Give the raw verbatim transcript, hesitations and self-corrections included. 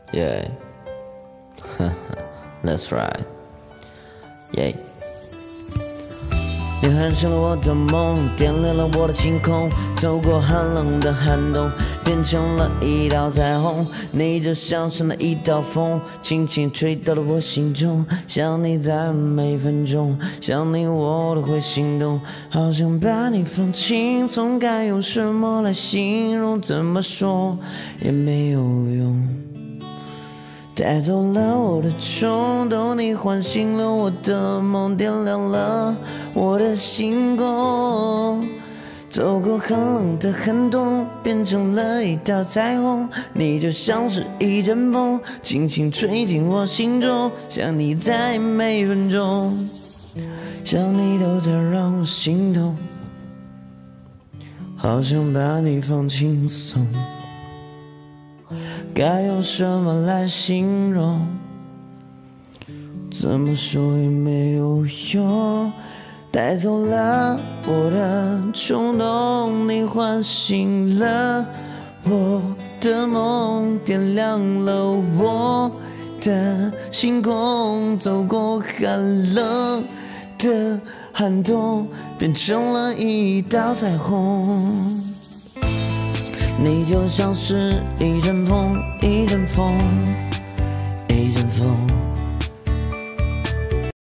Yeah, that's right. Yeah. 你喊醒了我的梦，点亮了我的星空，走过寒冷的寒冬，变成了一道彩虹。你就像是那一道风，轻轻吹到了我心中。想你在每分钟，想你我都会心动，好想把你放轻松，该用什么来形容？怎么说也没有用。带走了我的冲动，你唤醒了我的梦，点亮了我的星空。走过寒冷的寒冬，变成了一道彩虹。你就像是一阵风，轻轻吹进我心中。想你在每分钟，想你都在让我心动，好想把你放轻松。该用什么来形容？怎么说也没有用。带走了我的冲动，你唤醒了我的梦，点亮了我的星空。走过寒冷的寒冬，变成了一道彩虹。你就像是一阵风，一阵风，一阵风。